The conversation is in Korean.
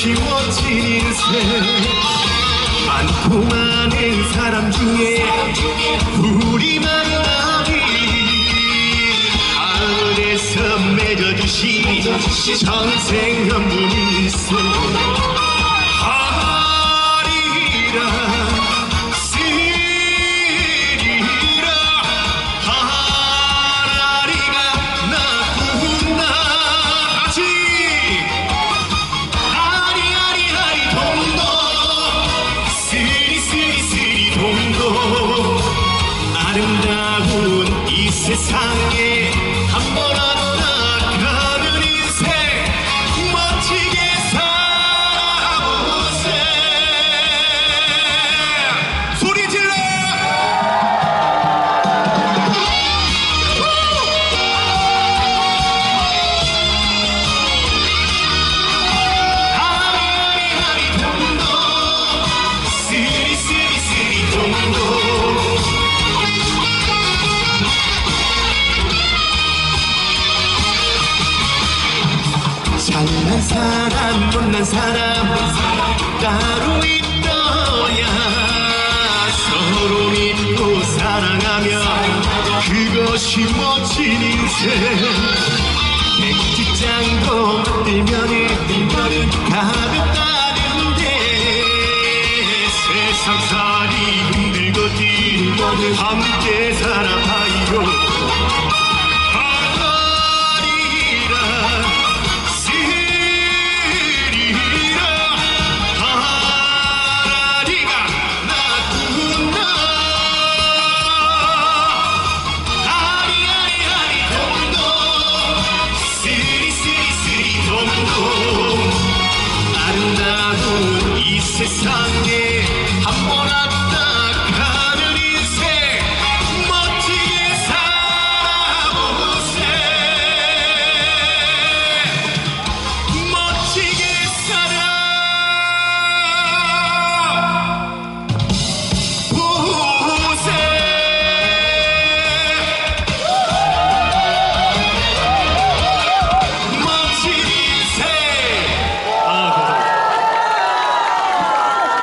그것이 멋진 인생. 많고 많은 사람 중에 우리 만남이 하늘에서 맺어주신 전생 한 분일세. 아름다운 이 세상에 한 번은 나가는 인생 멋지게 살아보세. 소리 질러! 하리 동도 쓰리 동도. 잘난 사람 못난 사람 따로 있더냐. 서로 믿고 사랑하면 그것이 멋진 인생. 백지장도 만들면은 가볍다는데 세상살이 힘들거든. 함께 살아봐요. 아름다운 이 세상